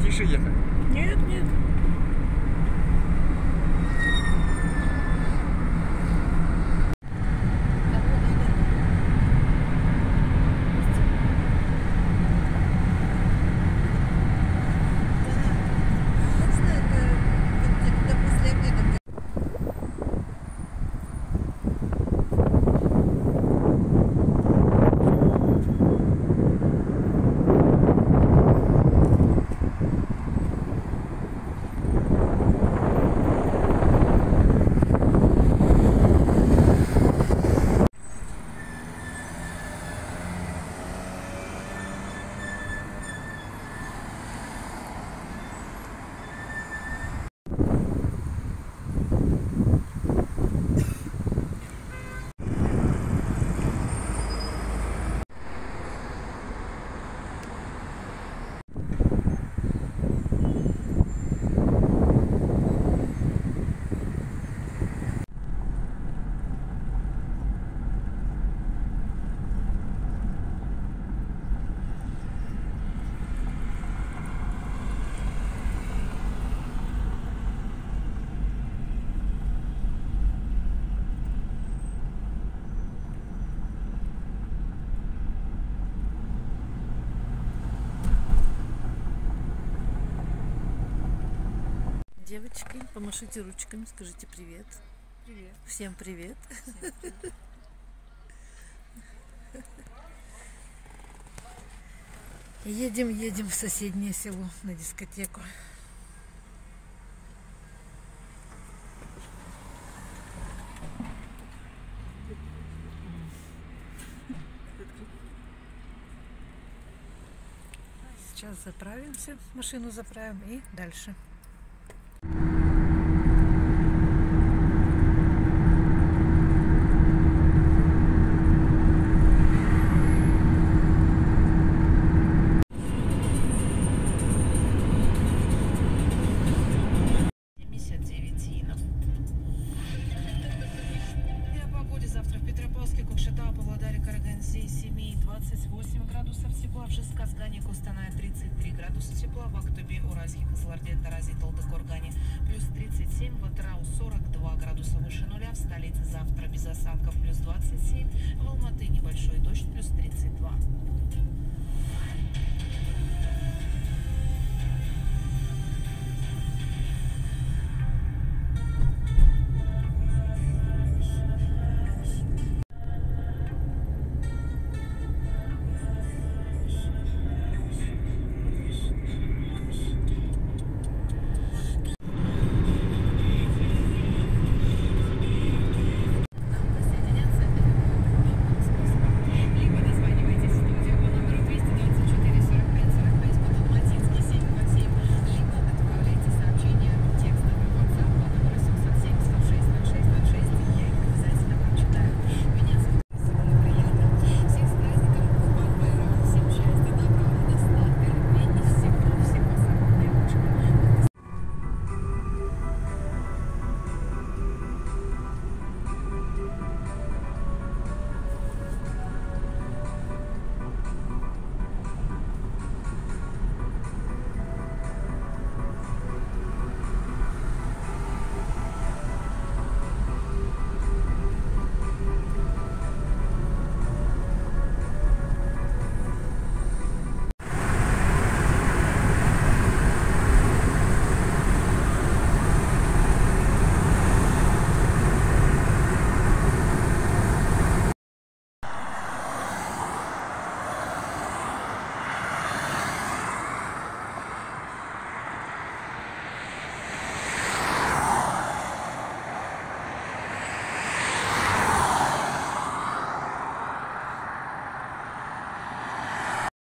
тише ехать? Нет, нет. Девочки, помашите ручками, скажите привет. Привет. Всем привет. Всем привет. Едем в соседнее село на дискотеку. Сейчас заправимся, машину заправим и дальше. Завтра в Петропавловске, Кокшетау, Павлодаре, Караганде, Семей 28 градусов тепла, в Жезказгане, Костанае 33 градуса тепла, в Актубе, Уральске, Кызылорде, Таразе, Талдыкоргане плюс 37, в Атырау 42 градуса выше нуля, в столице завтра без осадков плюс 27, в Алматы небольшой дождь плюс 32.